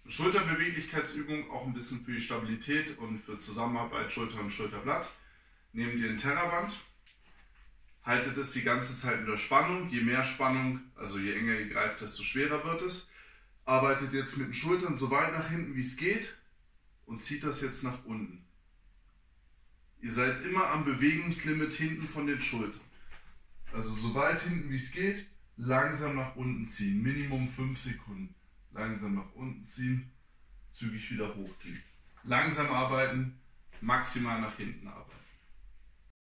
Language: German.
Schulterbeweglichkeitsübung, auch ein bisschen für die Stabilität und für Zusammenarbeit Schulter und Schulterblatt. Nehmt ihr ein Terraband, haltet es die ganze Zeit in der Spannung. Je mehr Spannung, also je enger ihr greift, desto schwerer wird es. Arbeitet jetzt mit den Schultern so weit nach hinten, wie es geht und zieht das jetzt nach unten. Ihr seid immer am Bewegungslimit hinten von den Schultern. Also so weit hinten, wie es geht, langsam nach unten ziehen. Minimum 5 Sekunden. Langsam nach unten ziehen, zügig wieder hochgehen. Langsam arbeiten, maximal nach hinten arbeiten.